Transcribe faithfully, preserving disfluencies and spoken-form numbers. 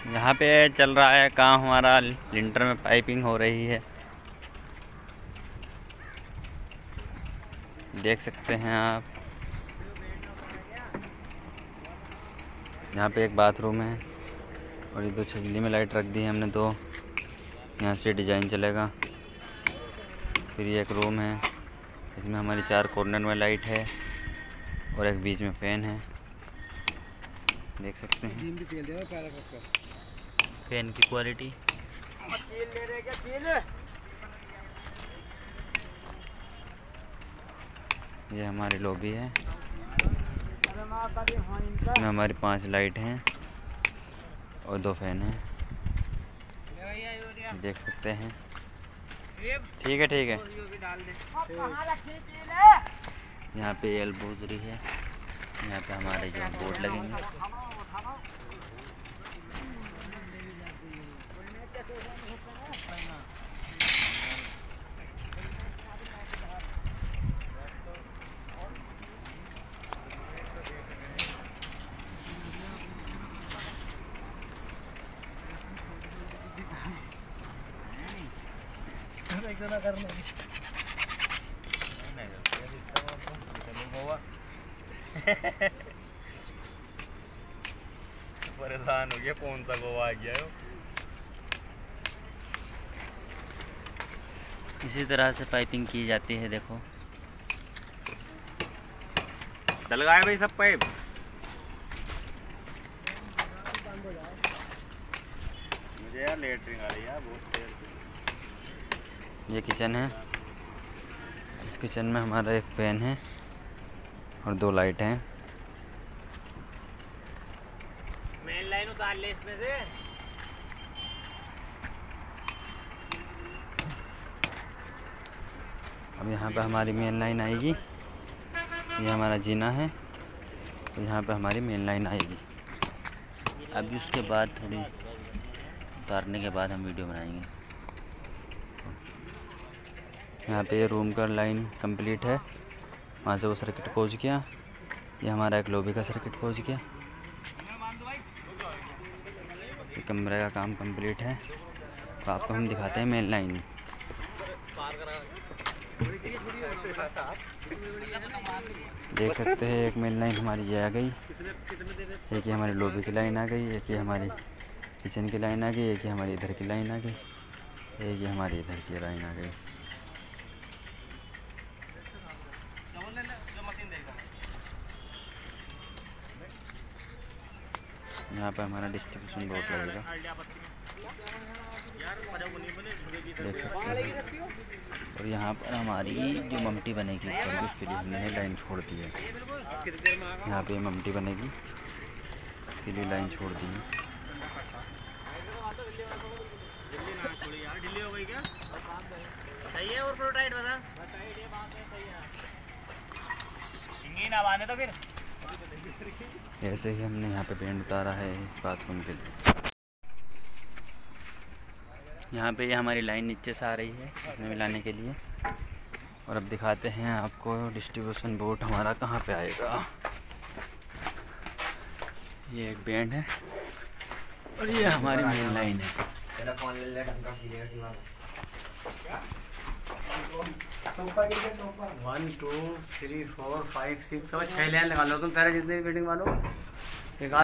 यहाँ पे चल रहा है काम हमारा, लिंटर में पाइपिंग हो रही है, देख सकते हैं आप। यहाँ पे एक बाथरूम है और ये दो छजली में लाइट रख दी है हमने, दो यहाँ से डिज़ाइन चलेगा। फिर ये एक रूम है, इसमें हमारी चार कॉर्नर में लाइट है और एक बीच में फैन है, देख सकते हैं फैन की क्वालिटी। ये हमारी लॉबी है, इसमें हमारी पांच लाइट हैं और दो फैन हैं, देख सकते हैं। ठीक है ठीक है। यहाँ पे एल्बोजरी है, यहाँ पे हमारे जो बोर्ड लगेंगे। परेशान हो गया, कौन सा गोवा आ गया हो। इसी तरह से पाइपिंग की जाती है, देखो डल गए भाई सब पाइप। मुझे यार लेटरिंग आ रही है बहुत देर से। ये किचन है, इस किचन में हमारा एक फैन है और दो लाइट हैं। मेन लाइन उतार ले इसमें से। अब यहाँ पे हमारी मेन लाइन आएगी, ये हमारा जीना है, तो यहाँ पे हमारी मेन लाइन आएगी। अभी उसके बाद थोड़ी उतारने के बाद हम वीडियो बनाएंगे। यहाँ पे रूम का लाइन कंप्लीट है, वहाँ से वो सर्किट पहुँच गया। ये हमारा एक लॉबी का सर्किट पहुँच गया। ये कमरे का काम कंप्लीट है, तो आपको हम दिखाते हैं मेन लाइन। देख सकते हैं एक मेन लाइन हमारी ये आ गई, एक ये हमारी लॉबी की लाइन आ गई, एक ये हमारी किचन की लाइन आ गई, एक ये हमारी इधर की लाइन आ गई, एक ये हमारी इधर की लाइन आ गई। यहाँ पे हमारा डिस्ट्रीब्यूशन बोर्ड लगेगा, देख सकते हैं। और यहाँ पर हमारी जो ममटी बनेगी ऊपर की, उसके लिए हमने लाइन छोड़ दी है। यहाँ पे ममटी बनेगी, उसके लिए लाइन छोड़ दी है। तो फिर ऐसे ही हमने यहाँ पे पेंट उतारा है इस बाथरूम के लिए। यहाँ पे ये हमारी लाइन नीचे से आ रही है इसमें मिलाने के लिए। और अब दिखाते हैं आपको डिस्ट्रीब्यूशन बोर्ड हमारा कहाँ पे आएगा। ये एक बैंड है और ये हमारी मेन लाइन है। One two three four five six छह लाइन लगा लो तुम सारे जितने भी बिल्डिंग वालों। एक